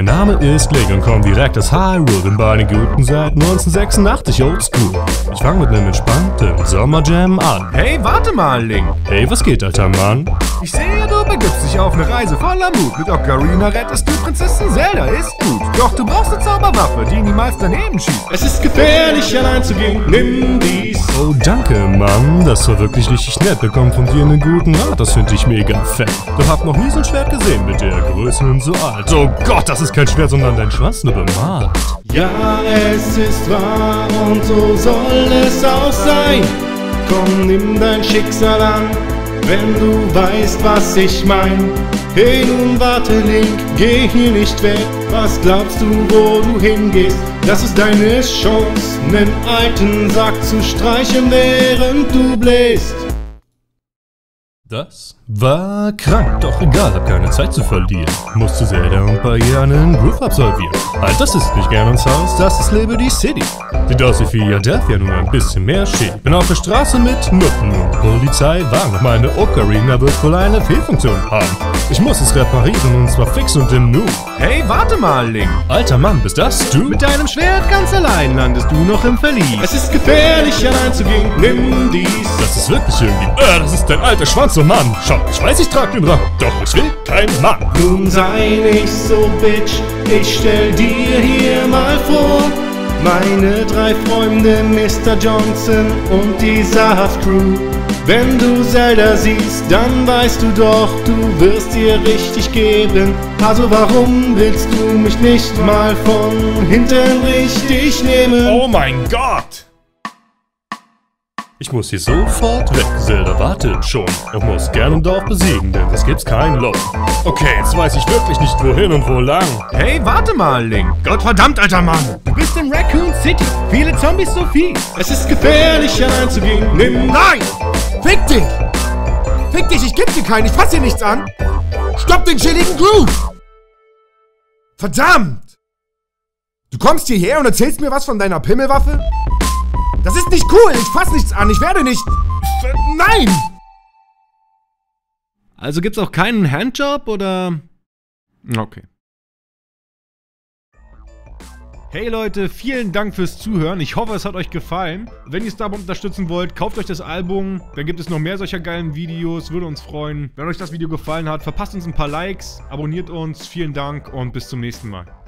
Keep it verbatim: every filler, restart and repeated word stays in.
Mein Name ist Link und komm direkt aus Hyrule, bin bei den Guten seit neunzehnhundertsechsundachtzig oldschool. Ich fang mit nem entspannten Sommerjam an. Hey, warte mal, Link. Hey, was geht, alter Mann? Ich sehe, du begibst dich auf eine Reise voller Mut. Mit Ocarina rettest du Prinzessin Zelda, ist gut. Doch du brauchst eine Zauberwaffe, die niemals daneben schießt. Es ist gefährlich, allein zu gehen, nimm dies. Oh, danke, Mann, das war wirklich richtig nett. Bekommt von dir einen guten Rat, das find ich mega fett. Doch hab noch nie so ein Schwert gesehen mit der Größe und so alt. Oh Gott, das ist kein Schwert, sondern dein Schwanz nur bemalt. Ja, es ist wahr und so soll es auch sein. Komm, nimm dein Schicksal an, wenn du weißt, was ich mein. Hey, nun warte, Link, geh hier nicht weg. Was glaubst du, wo du hingehst? Das ist deine Chance, nen alten Sack zu streichen, während du bläst. Das war krank, doch egal, hab keine Zeit zu verlieren. Muss zu Zelda und bei ihr einen Groove absolvieren. Halt, das ist nicht gern ins Haus, das ist Liberty City. Sieht aus wie Philadelphia, nur ein bisschen mehr shit. Bin auf der Straße mit Nutten und Polizeiwagen. Doch meine Ocarina wird wohl eine Fehlfunktion haben. Ich muss es reparieren und zwar fix und im Nu. Hey, warte mal, Link. Alter Mann, bist das du? Mit deinem Schwert ganz allein landest du noch im Verlies. Es ist gefährlich, allein zu gehen, nimm dies. Das ist wirklich irgendwie... Äh, das ist dein alter Schwanz, oh Mann. Schau, ich weiß, ich trag den Rang, doch ich will kein Mann. Nun sei nicht so bitch, ich stell dir hier mal vor meine drei Freunde, Mister Johnson und die Saft-Crew. Wenn du Zelda siehst, dann weißt du doch, du wirst dir richtig geben. Also warum willst du mich nicht mal von hinten richtig nehmen? Oh mein Gott! Ich muss hier sofort weg, Zelda wartet schon. Ich muss Ganondorf besiegen, denn es gibt's kein Lob. Okay, jetzt weiß ich wirklich nicht wohin und wo lang. Hey, warte mal, Link. Gottverdammt, alter Mann! Du bist in Raccoon City. Viele Zombies so fies. Es ist gefährlich, allein zu gehen, nimm... Nein! Fick dich! Fick dich, ich geb dir keinen, ich fass dir nichts an! Stopp den chilligen Groove! Verdammt! Du kommst hierher und erzählst mir was von deiner Pimmelwaffe? Das ist nicht cool, ich fass nichts an, ich werde nicht... Nein! Also gibt's auch keinen Handjob, oder? Okay. Hey Leute, vielen Dank fürs Zuhören. Ich hoffe, es hat euch gefallen. Wenn ihr Starbomb unterstützen wollt, kauft euch das Album. Dann gibt es noch mehr solcher geilen Videos. Würde uns freuen. Wenn euch das Video gefallen hat, verpasst uns ein paar Likes, abonniert uns. Vielen Dank und bis zum nächsten Mal.